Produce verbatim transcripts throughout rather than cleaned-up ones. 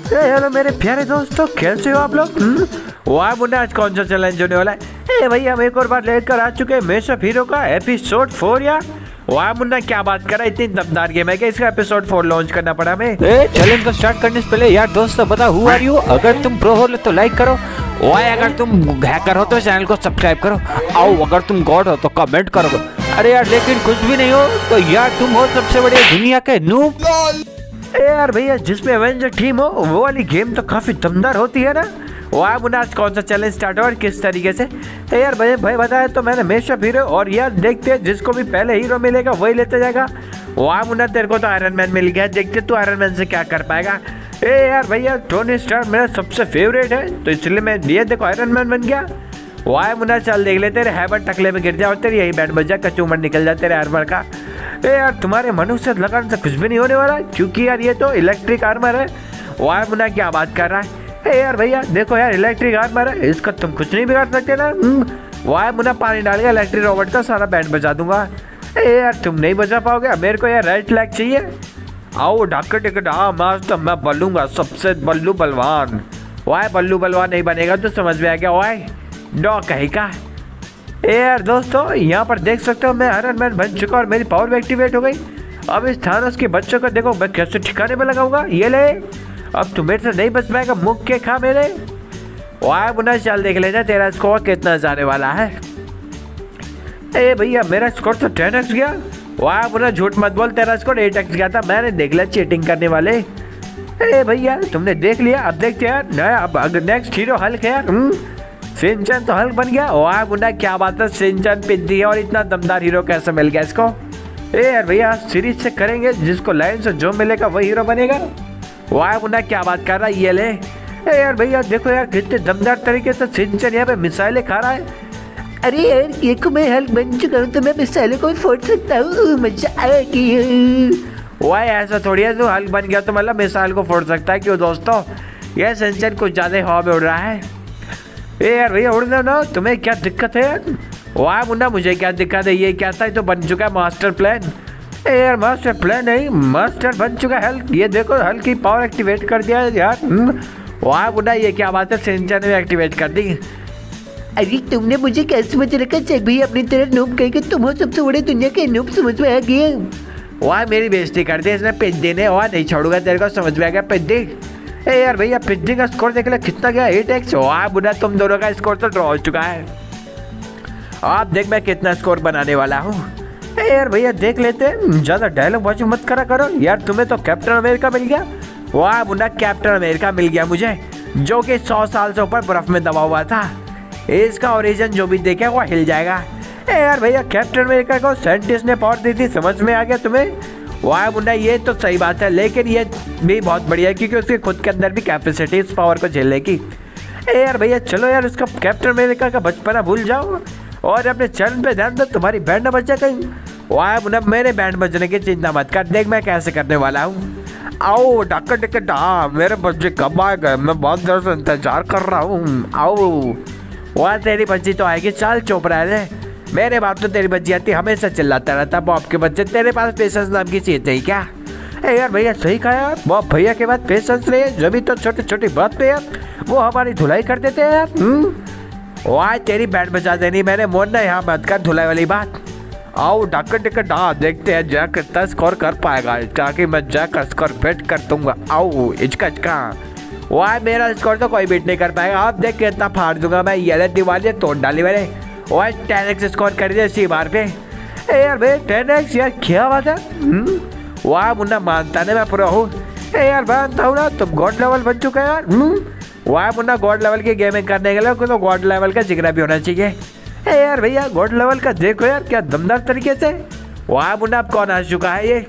Hello मेरे प्यारे दोस्तों, कैसे हो आप लोग? वाह मुन्ना, आज कौन सा चैलेंज होने वाला है? ए भाई, हम एक और बार लेकर आ चुके हैं मेसअप हीरो का एपिसोड फोर यार। वाह मुन्ना, क्या बात कर रहा है, इतनी दमदार गेम है कि इसका एपिसोड फोर लॉन्च करना पड़ा हमें। चैलेंज को स्टार्ट करने से पहले यार दोस्तों बता हु आर यू। अगर तुम प्रो हो तो लाइक करो, वाई अगर तुम हैकर हो तो चैनल को सब्सक्राइब करो, आओ अगर तुम गॉड हो तो कमेंट करो। अरे यार लेकिन कुछ भी नहीं हो तो यार तुम हो सबसे बड़े दुनिया के नूब। यार भैया, जिसमें एवेंजर टीम हो वो वाली गेम तो काफी दमदार होती है ना। वाह मुन्ना, आज कौन सा चैलेंज स्टार्ट हो और किस तरीके से? ए यार भाई भाई बताया तो मैंने मेसअप हीरो, और यार देखते हैं जिसको भी पहले हीरो मिलेगा वही लेते जाएगा। वाह मुन्ना, तेरे को तो आयरन मैन मिल गया, देखते तू आयरन मैन से क्या कर पाएगा। ए यार भैया, टोनी स्टार्क मेरा सबसे फेवरेट है तो इसलिए मैं ये देखो आयरन मैन बन गया। वाह मुन्ना, चल देख ले, तेरे हैबर टकले में गिर जाए और तेरी यही बैठ बच जाए, कचूमर निकल जाए तेरे आर्मर का। ए यार, तुम्हारे मनुष्य लगाने से कुछ भी नहीं होने वाला क्योंकि यार ये तो इलेक्ट्रिक आर्मर है। वाह मुन्ना, क्या बात कर रहा है? ए यार भैया देखो यार, इलेक्ट्रिक आर्मर है, इसका तुम कुछ नहीं बिगाड़ सकते ना। वाह मुन्ना, पानी डाल के इलेक्ट्रिक रोबोट का सारा बैंड बजा दूंगा। ए यार तुम नहीं बजा पाओगे, मेरे को यार रेड फ्लैग चाहिए। आओ डॉक्टर टिकट, हाँ आज तो मैं बलूंगा सबसे बल्लू बलवान। वाह बल्लू बलवान नहीं बनेगा तो समझ में आ गया। वाह डॉ कहीं का। ए यार दोस्तों, यहाँ पर देख सकते हो मैं आयरन मैन बन चुका और मेरी पावर भी एक्टिवेट हो गई। अब इस थानोस के बच्चों को देखो मैं कैसे ठिकाने में लगाऊंगा। ये ले, अब तुम मेरे से नहीं बच पाएगा, मुख के खा मेरे। वाह मुन्ना, चल देख लेना तेरा स्कोर कितना जाने वाला है। ए भैया, मेरा स्कोर तो टेन एक्स गया। वाह मुन्ना, झूठ मत बोल, तेरा स्कोर एट एक्स गया था, मैंने देख लिया चीटिंग करने वाले। ए भैया, तुमने देख लिया, अब देखते यार नया, अब नेक्स्ट हीरो हल्क है यार। सिंचन तो हल्क बन गया। वाह मुन्ना, क्या बात है, सिंचन पिद्दी है और इतना दमदार हीरो कैसे मिल गया इसको? ए यार भैया, सीरीज से करेंगे, जिसको लाइन से जो मिलेगा वही हीरो बनेगा। वाह मुन्ना, क्या बात कर रहा है, ये ले। ए यार भैया देखो यार, कितने दमदार तरीके से सिंचन यहाँ पे मिसाइलें खा रहा है। अरे यार, ये को मैं हल्क बन चुका हूँ तो मैं मिसाइलों को भी फोड़ सकता हूँ, मजा आएगी। वाह ऐसा थोड़ी है, जो हल्क बन गया तो मतलब मिसाइल को फोड़ सकता है। क्यों दोस्तों, यह सिंचन कुछ ज़्यादा हवा में उड़ रहा है। ए यार भैया उड़ जाओ ना, तुम्हें क्या दिक्कत है यार? वाह मुन्ना, मुझे क्या दिक्कत है, ये क्या था, तो बन चुका है मास्टर प्लान। ए यार मास्टर प्लान नहीं, मास्टर बन चुका है हल्क। ये देखो हल्क की पावर एक्टिवेट कर दिया है यार। वाह मुन्ना, ये क्या बात है, सिंचन ने एक्टिवेट कर दी। अरे तुमने मुझे कैसे समझ रखा? चेक भैया अपनी तरह नूब कह के तुम हो सबसे बड़े दुनिया के नूब, समझ में आ गया। वाह मेरी बेइज्जती कर दी इसने पिद्दी ने। वाह नहीं छोड़ूंगा तेरे को, समझ में आ गया पिद्दी। ए यार भैया, पिज्जी का स्कोर देख ले कितना गया, एट एक्स। वाह बुरा, तुम दोनों का स्कोर तो ड्रॉ हो चुका है। आप देख मैं कितना स्कोर बनाने वाला हूँ। ए यार भैया देख लेते हैं, ज़्यादा डायलॉग बाजू मत करा करो यार। तुम्हें तो कैप्टन अमेरिका मिल गया। वाह बुरा, कैप्टन अमेरिका मिल गया मुझे, जो कि सौ साल से ऊपर बर्फ में दबा हुआ था। इसका ओरिजिन जो भी देखे वो हिल जाएगा। ए यार भैया, कैप्टन अमेरिका को साइंटिस्ट ने पावर दी थी, समझ में आ गया तुम्हें? वाह मुन्ना, ये तो सही बात है, लेकिन ये भी बहुत बढ़िया है क्योंकि उसके खुद के अंदर भी कैपेसिटी इस पावर को झेलने की। ए यार भैया चलो यार, उसका कैप्टन अमेरिका का बचपना भूल जाओ और अपने चरण पे ध्यान दो, तुम्हारी बैंड न बच जाए कहीं। वाह मुन्ना, मेरे बैंड बजने की चिंता मत कर, देख मैं कैसे करने वाला हूँ। आओ डॉक्टर टिकट, हाँ मेरे बच्चे कब आ गए, मैं बहुत देर से इंतजार कर रहा हूँ। आओ। वाह तेरी बच्ची तो आएगी, चाल चुप रह ले। मेरे बाप तो तेरी बच्ची आती हमेशा चिल्लाता रहता, बॉब के बच्चे, तेरे पास पेशेंस नाम की चीज नहीं क्या? ए यार भैया सही कहा यार, बॉब भैया के बाद पेशेंस रहे, जब भी तो छोटी छोटी बात पे यार वो हमारी धुलाई कर देते हैं यार। वाह तेरी बैंड बजा देनी मैंने, मोड़ना यहाँ मत कर धुलाई वाली बात। आओ डॉक्टर टिकट, हाँ देखते हैं जैक कितना स्कोर कर पाएगा, ताकि मैं जैक का स्कोर बेट कर दूंगा। आओ इचका इचका। वाह मेरा स्कोर तो कोई बीट नहीं कर पाएगा, आप देख के इतना फाड़ दूंगा मैं, ये दिवाली तोड़ डाली मैंने। वाह टेन एक्स स्कोर कर दिया इसी बार पे। ए यार भाई टेन एक्स यार क्या बात है। वाह मुन्ना, मानता नहीं मैं पूरा हूँ। ए यार मानता हूँ ना, तुम गॉड लेवल बन चुका है यार। वाह मुन्ना, गॉड लेवल की गेमिंग करने के लिए तो गॉड लेवल का जिगरा भी होना चाहिए। ए यार भैया गॉड लेवल का देखो यार क्या दमदार तरीके से। वाह मुन्ना, अब कौन आ चुका है ये?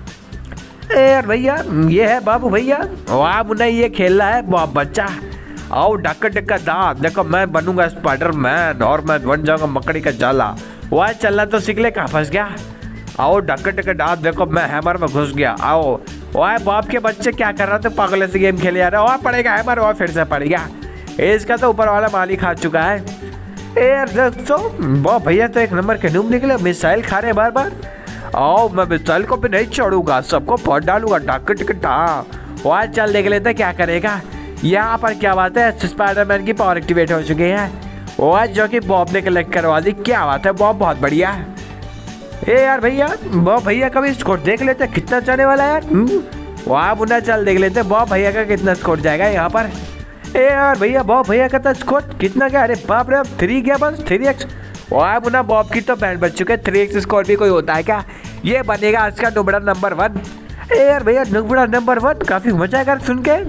ए यार भैया, ये है बाबू भैया। वाह मुन्ना, ये खेल रहा है बॉब बच्चा। आओ डक्का डक्का दांत, देखो मैं बनूंगा स्पाइडर मैन और मैं बन जाऊंगा मकड़ी का जाला। वाह चलना तो सीख ले, कहाँ फंस गया। आओ डक्का डक्का दांत, देखो मैं हैमर में घुस गया। आओ। वाह बाप के बच्चे क्या कर रहा था, पागल से गेम खेले जा रहा है। वहाँ पड़ेगा हैमर, वहाँ फिर से पड़ गया। इसका तो ऊपर वाला मालिक खा चुका है। ए यार दोस्तों, बॉब भैया तो एक नंबर के नूब निकले, मिसाइल खा रहे बार बार। आओ मैं मिसाइल को भी नहीं छोड़ूंगा, सबको फोड़ डालूंगा। डक्का डक्का दांत। वहाँ चल देख लेते क्या करेगा। यहाँ पर क्या बात है, स्पाइडरमैन की पावर एक्टिवेट हो चुकी है वहाँ, जो कि बॉब ने कलेक्ट करवा दी। क्या बात है बॉब, बहुत बढ़िया। ए यार भैया, बॉब भैया का भी स्कोर देख लेते कितना जाने वाला है यार। वहाँ मुन्ना चल देख लेते बॉब भैया का कितना स्कोर जाएगा यहाँ पर। ए यार भैया, बॉब भैया का तो स्कोर कितना गया, अरे बाप रे, अब थ्री गया बस, थ्री एक्स। वहाँ मुन्ना बॉब की तो बैंड बच चुके, थ्री एक्स स्कोर भी कोई होता है क्या। ये बनेगा आज का नुबड़ा नंबर वन। ए यार भैया, नुबड़ा नंबर वन, काफ़ी मजा आएगा सुन के।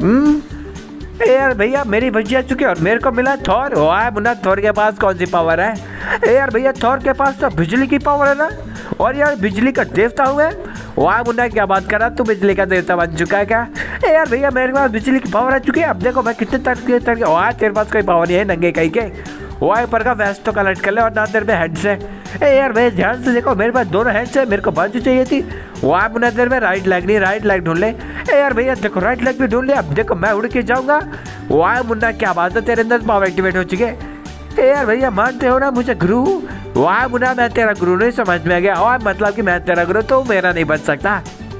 ए यार भैया, मेरी बच्ची आ चुकी है और मेरे को मिला थॉर। वाह मुन्ना, थॉर के पास कौन सी पावर है। ए यार भैया, थॉर के पास तो बिजली की पावर है ना, और यार बिजली का देवता हुआ है। वाह मुन्ना, क्या बात कर रहा, तू बिजली का देवता बन चुका है क्या। ए यार भैया, मेरे पास बिजली की पावर आ चुकी है। अब देखो मैं कितने तरीके तरीके, वाह तेरे पास कोई पावर नहीं है नंगे कहीं के। वाह ऊपर का वेस्ट तो कलेक्ट कर ले, और ना तेरे पे हेड से। ए यार भैया ध्यान से देखो, मेरे पास दोनों हेड से, मेरे को बाजू चाहिए थी। वाह मुन्ना, तेरे में राइट लेग नहीं, राइट लेग ढूंढ ले। ए यार भैया देखो, राइट लेग भी ढूंढ ले। अब देखो मैं उड़ के जाऊंगा। वाह मुन्ना, क्या बात है, तेरे अंदर पावर एक्टिवेट हो चुके। ए यार भैया, मानते हो ना मुझे गुरु। वाह मुन्ना, मैं तेरा गुरु नहीं, समझ में आ गया। और मतलब कि मैं तेरा गुरु, तो मेरा नहीं बच सकता।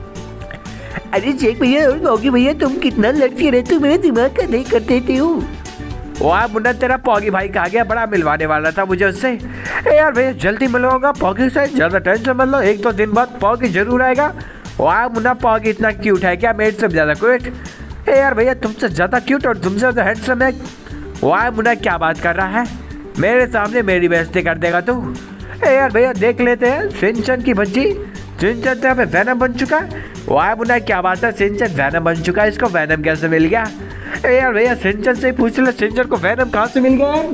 अरे जेक भैया और पॉगी भैया, तुम कितना लड़ती रहते हो, मेरे दिमाग का नहीं करते थे हो। वाह मुन्ना, तेरा पॉगी भाई कहा गया, बड़ा मिलवाने वाला था मुझे उससे। ए यार भैया, जल्दी मिलवाऊंगा पॉगी से, ज़्यादा टेंशन मत लो, एक दो दिन बाद पॉगी जरूर आएगा। वाह मुन्ना, पॉगी इतना क्यूट है क्या, मेरे से ज़्यादा क्यूट। ए यार भैया, तुमसे ज़्यादा क्यूट और तुमसे ज़्यादा हैंडसम है। वाह मुन्ना, क्या बात कर रहा है, मेरे सामने मेरी बेइज्जती कर देगा तू। ए यार भैया, देख लेते हैं सिंचन की बच्ची। सिंचन तो यहाँ पे वैनम बन चुका है। वाह मुन्ना, क्या बात है, सिंचन वैनम बन चुका है, इसको वैनम कैसे मिल गया। ए यार भैया, सिंचन से ही पूछ ले, सिंचन को वैनम कहाँ से मिल गया।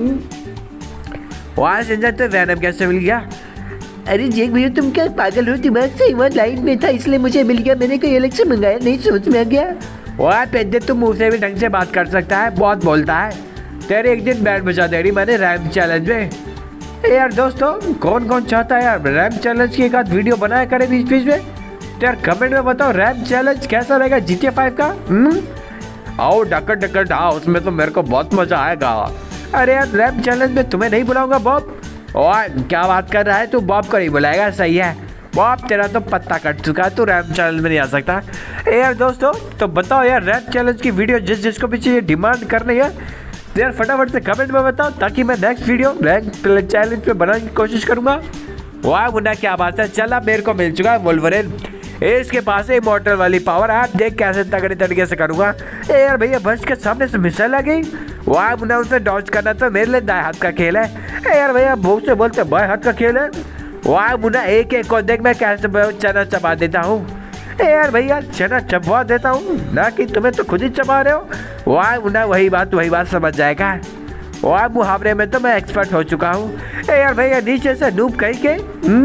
वाह सिंचन, तो वैनम कैसे मिल गया। अरे जेक भैया, तुम क्या पागल हो, दिमाग से वहाँ लाइन में था इसलिए मुझे मिल गया, मैंने कोई अलग से मंगाया नहीं, सोच में आ गया। वाह पेद्दे, तुम मुँह से भी ढंग से बात कर सकता है, बहुत बोलता है। तेरे एक दिन बैंड बजा दे रही मैंने रैम चैलेंज में। ए यार दोस्तों, कौन कौन चाहता है यार रैम चैलेंज की एक आध वीडियो बनाया करे बीच बीच में। तो यार कमेंट में बताओ रैम चैलेंज कैसा रहेगा जी टी ए फाइव का। हम्म आओ डकर डकर हाँ, उसमें तो मेरे को बहुत मजा आएगा। अरे यार रैम चैलेंज में तुम्हें नहीं बुलाऊंगा बॉब। और क्या बात कर रहा है तू, बॉब को नहीं बुलाएगा, सही है। बॉब तेरा तो पत्ता कट चुका है, तू रैम चैलेंज में नहीं आ सकता। ए यार दोस्तों, तो बताओ यार रैम चैलेंज की वीडियो जिस जिसको भी चाहिए डिमांड करनी है यार, फटाफट से कमेंट में बताओ, ताकि मैं नेक्स्ट वीडियो रैंक चैलेंज पे बनाने की कोशिश करूंगा। वाह मुन्ना, क्या बात है, चला मेरे को मिल चुका है वोल्वरिन। इसके पास इमॉर्टल वाली पावर, आप देख कैसे तगड़े तरीके से करूंगा। ए यार भैया, बस के सामने से मिसाइल आ गई। वाह मुन्ना, उसे डॉज करना तो मेरे लिए दाएं हाथ का खेल है। ए यार भैया, बहुत से बोलते बाएं हाथ का खेल है। वाह मुन्ना, एक एक को देख मैं कैसे चना चबा देता हूँ। ए यार भैया, चना चबवा देता हूँ ना कि तुम्हें तो खुद ही चबा रहे हो। वाह मुन्ना, वही बात वही बात समझ जाएगा। वाह मुहावरे में तो मैं एक्सपर्ट हो चुका हूँ। ए यार भैया, नीचे से नूब कहीं के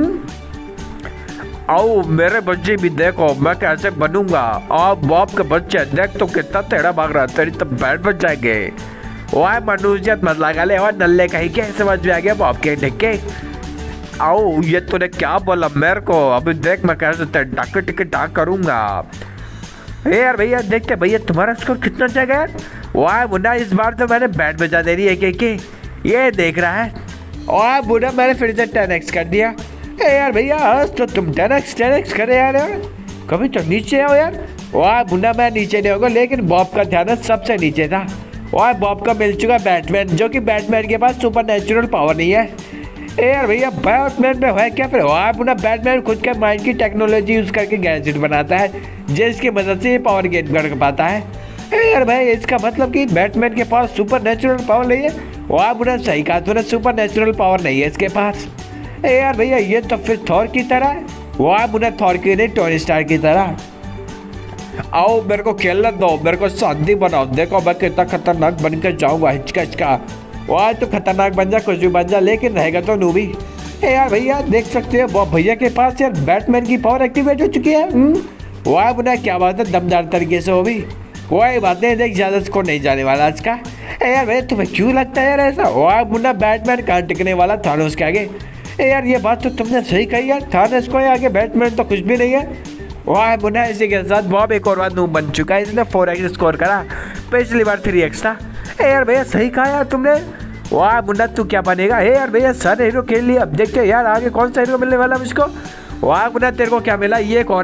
आओ मेरे बच्चे भी देखो मैं कैसे बनूंगा। आप बॉब के बच्चे देख तो कितना टेढ़ा भाग रहा, तेरी तो बैठ बच जाएंगे। वाह मनुष्यत मत लगा ले, और नल्ले कहीं के, समझ में आ गया बॉब के ढक्के। आओ ये तूने क्या बोला मेरे को, अभी देख मैं कैसे डाक टिकट डाक करूंगा। यार भैया देखते भैया तुम्हारा स्कोर कितना जाएगा यार। वाह मुन्ना, इस बार तो मैंने बैट बजा दे रही है एक एक, ये देख रहा है। वाह मुन्ना, मैंने फिर से टेन एक्स कर दिया। ए यार भैया, आज तो तुम टेन एक्स टेन एक्स करे यार, यार कभी तो नीचे आओ यार। वाह मुन्ना, मैं नीचे नहीं होगा, लेकिन बॉब का ध्यान सबसे नीचे था। वाह बॉब का मिल चुका बैटमैन, जो कि बैटमैन के पास सुपर नेचुरल पावर नहीं है। ए यार भैया, बैटमैन में है क्या फिर। वाह मुन्ना, बैटमैन खुद के माइंड की टेक्नोलॉजी यूज करके गैजेट बनाता है, जिसकी मदद से ये पावर गेन कर पाता है। ए यार भाई, इसका मतलब कि बैटमैन के पास सुपर नेचुरल पावर नहीं है। वाह मुन्ना, सही कहा तूने, सुपर नेचुरल पावर नहीं है इसके पास। ए यार भैया, ये तो फिर थॉर की तरह है। वाह मुन्ना, थॉर की नहीं, टोनी स्टार की तरह। आओ मेरे को खेलने दो, मेरे को शांति बनाओ, देखो मैं कितना खतरनाक बन कर जाऊँगा, हिचका हिचका। वाह तो खतरनाक बन जा, कुछ भी बन जा, लेकिन रहेगा तो नूबी। ए यार भैया, देख सकते हो बॉब भैया के पास यार बैटमैन की पावर एक्टिवेट हो चुकी है। वाह मुन्ना, क्या बात है, दमदार तरीके से हो भी। कोई बात नहीं, देख ज़्यादा स्कोर नहीं जाने वाला आज का। ए यार भैया, तुम्हें क्यों लगता है यार ऐसा। वाह मुन्ना, बैटमैन कहाँ टिकने वाला थानोस के आगे। ए यार, ये बात तो तुमने सही कही यार, थानोस को आगे बैटमैन तो कुछ भी नहीं है। वाह मुन्ना, इसी के साथ बॉब एक और बार नूब बन चुका है, इसने फोर एक्स स्कोर करा, पिछली बार थ्री एक्स था। ए यार भैया, सही कहा यार तुमने। वाह मुन्ना, तू क्या बनेगा। ए यार भैया, सारे हीरो खेल लिए, अब देखते यार आगे कौन सा हीरो मिलने वाला मुझको। वाह मुन्ना, तेरे को क्या मिला, ये कौन है।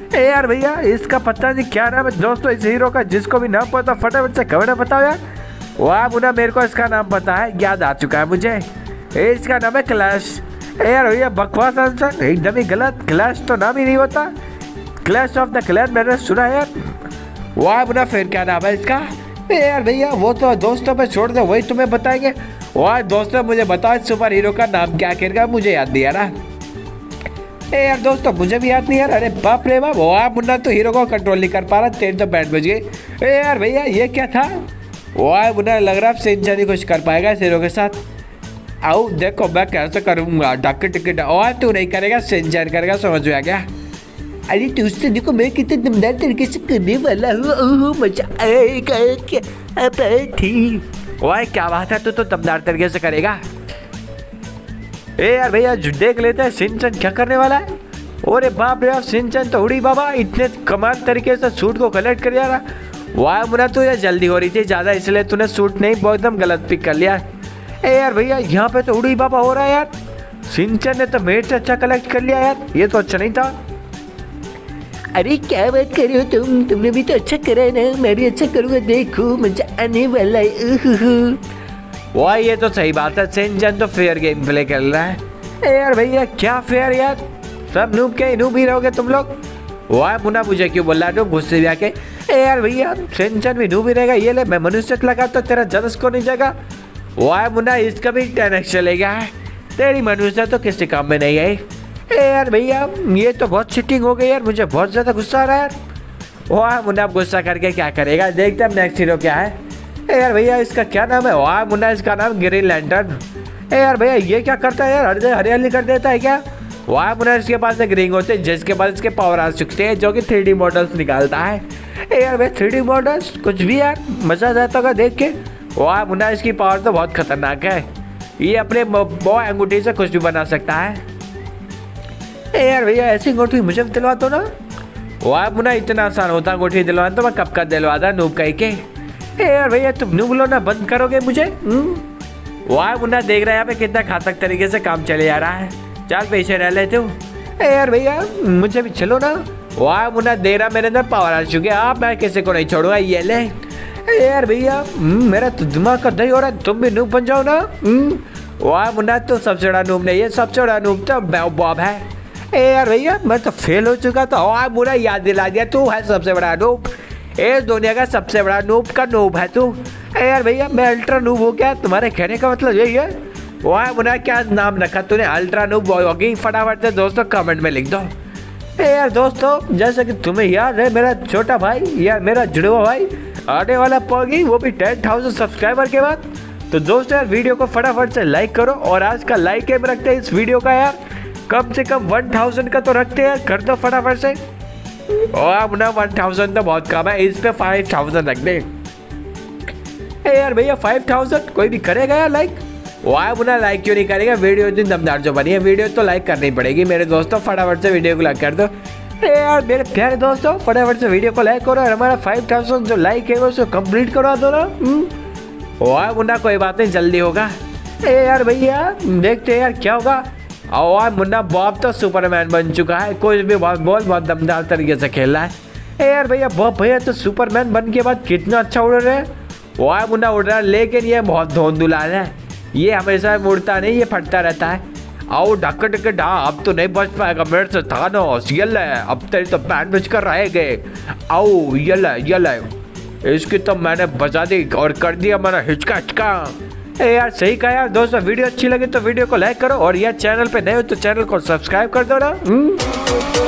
ए यार भैया इसका पता नहीं क्या नाम है दोस्तों इस हीरो का, जिसको भी नाम पता फटाफट से कमेंट बताओ यार। वाह मुन्ना मेरे को इसका नाम पता है, याद आ चुका है मुझे, ए इसका नाम है क्लैश। ए यार भैया बकवास आंसर, एकदम ही गलत, क्लैश तो नाम ही नहीं होता, क्लैश ऑफ द क्लैन मैंने सुना यार। वाह मुन्ना फिर क्या नाम है इसका? ए यार भैया वो तो दोस्तों पे छोड़ दो, वही तुम्हें बताएंगे। वाह दोस्तों मुझे बताओ सुपर हीरो का नाम क्या आखिर, मुझे याद नहीं आ रहा। ए यार दोस्तों मुझे भी याद नहीं यार, अरे बाप रे बाप, वाह मुन्ना तो हीरो को कंट्रोल नहीं कर पा रहा, तेरे तो बैंड बज गई। ए यार भैया ये क्या था? वाह मुन्ना लग रहा है सिंचन ही कुछ कर पाएगा इस हीरो के साथ। आओ देखो मैं कैसे करूँगा, डक टिकट और तू नहीं करेगा, सिंचन करेगा, समझ में आ गया। अरे तू उससे देखो मैं कितने दमदार तरीके से करने वाला हूँ, ओह मजा आएगा क्या थी। वाह क्या बात है, तू तो दमदार तरीके से करेगा। ए यार भैया देख लेते हैं सिंचन क्या करने वाला है। अरे बाप रे सिंचन तो उड़ी बाबा, इतने कमाल तरीके से सूट को कलेक्ट कर रहा। वाह मुन्ना तो यार जल्दी हो रही थी ज़्यादा, इसलिए तूने सूट नहीं बहुत एकदम गलत पिक कर लिया। ए यार भैया यहाँ पे तो उड़ी बाबा हो रहा है यार, सिंचन ने तो मेरे से अच्छा कलेक्ट कर लिया यार, ये तो अच्छा नहीं था। अरे क्या बात कर रहे हो तुम, तुमने भी तो अच्छा करा है ना, मैं भी अच्छा करूँगा, देखो मजा आने वाला है। वाह ये तो सही बात है, सिंचन तो फेयर गेम प्ले कर रहा है। ए यार भैया क्या फेयर यार, सब नूब के नूब ही रहोगे तुम लोग। वाह मुन्ना मुझे क्यों बोल रहा है गुस्से में आके। ए यार भैया सिंचन भी नूब ही रहेगा, ये ले मैं मनुष्य लगा तो तेरा जलस को नहीं जाएगा। वाह मुन्ना इसका भी टेन एक्स चलेगा है, तेरी मनुष्य तो किसी काम में नहीं आई। ए यार भैया ये तो बहुत चिटिंग हो गई यार, मुझे बहुत ज़्यादा गुस्सा आ रहा है यार। वाह मुन्ना गुस्सा करके क्या करेगा, देखते हैं नेक्स्ट हीरो क्या है। ए यार भैया इसका क्या नाम है? वाह मुन्ना इसका नाम ग्रीन लैंटर्न। ए यार भैया ये क्या करता है यार, हर हरियाली कर देता है क्या? वाह मुन्ना इसके पास एक रिंग होते हैं जिसके बाद इसके पावर आ चुके हैं, जो कि थ्री डी मॉडल्स निकालता है। ए यार भाई थ्री डी मॉडल्स कुछ भी यार मजा आता होगा देख के। वाह मुन्ना इसकी पावर तो बहुत खतरनाक है, ये अपने बॉय अंगूठी से कुछ भी बना सकता है। ए यार भैया ऐसी अंगूठी मुझे दिलवा दो ना। वाह मुन्ना इतना आसान होता अंगूठी दिलवाना, तो मैं कब का दिलवाता नूब कहीं के। ए यार भैया तुम नूब लो ना, बंद करोगे मुझे। वाह मुन्ना देख रहा है यहाँ पे कितना घातक तरीके से काम चले जा रहा है, चल पीछे रह लेते हो। ए यार भैया मुझे भी चलो ना। वाह मुन्ना दे रहा मेरे अंदर पावर आ चुके, आप मैं किसी को नहीं छोड़ूंगा, ये ले। ए यार भैया मेरा तो दिमाग का दही हो रहा है, तुम भी नूब बन जाओ ना। वाह मुन्ना तो सबसे बड़ा नूब नहीं है, सबसे बड़ा नूब तो बॉब है। ए यार भैया मैं तो फेल हो चुका था। वाह मुन्ना याद दिला दिया, तू है सबसे बड़ा नूब, इस दुनिया का सबसे बड़ा नूब का नूब है तू। ए यार भैया मैं अल्ट्रा नूब हो गया, तुम्हारे कहने का मतलब यही है। वाह मुन्ना क्या नाम रखा तूने, अल्ट्रा नूब होगी, फटाफट से दोस्तों कमेंट में लिख दो। ए यार दोस्तों जैसे कि तुम्हें याद है मेरा छोटा भाई या मेरा जुड़वा भाई आने वाला पॉगी, वो भी टेन थाउजेंड सब्सक्राइबर के बाद। तो दोस्तों यार वीडियो को फटाफट से लाइक करो, और आज का लाइक एम रखते हैं इस वीडियो का यार, कम से कम वन थाउजेंड का तो रखते हैं, कर दो फटाफट से। वाह मुन्ना वन थाउजेंड तो बहुत कम है, इस पे फाइव थाउजेंड रख दे। ए यार भैया फाइव थाउजेंड कोई भी करेगा यार लाइक। वाह मुन्ना लाइक क्यों नहीं करेगा, वीडियो इतनी दमदार जो बनी है, वीडियो तो लाइक करनी पड़ेगी मेरे दोस्तों, फटाफट से वीडियो को लाइक कर दो। ए यार मेरे प्यारे दोस्तों फटाफट से वीडियो को लाइक करो और हमारा फाइव थाउजेंड जो लाइक है उसको कंप्लीट करवा दो ना। वाह मुन्ना कोई बात नहीं जल्दी होगा। ए यार भैया देखते हैं यार क्या होगा। और मुन्ना बॉब तो सुपरमैन बन चुका है, कुछ भी बहुत बहुत बहुत दमदार तरीके से खेल रहा है। ए यार भैया बॉब भैया तो सुपरमैन बन के बाद कितना अच्छा उड़ रहे हैं। वाह मुन्ना उड़ रहा है, लेकिन ये बहुत धोंधुलाल है, ये हमेशा उड़ता नहीं, ये फटता रहता है। आओ ढक ढक ढा, अब तो नहीं बच पाएगा मेरे से थानोस, ये ले अब तेरी तो बैंड बज कर रह गए। आओ ये ले ये ले, इसकी तो मैंने बजा दी और कर दिया मैंने हिचका हिचका। ए यार सही कहा यार दोस्तों, वीडियो अच्छी लगी तो वीडियो को लाइक करो, और यार चैनल पे नए हो तो चैनल को सब्सक्राइब कर दो ना।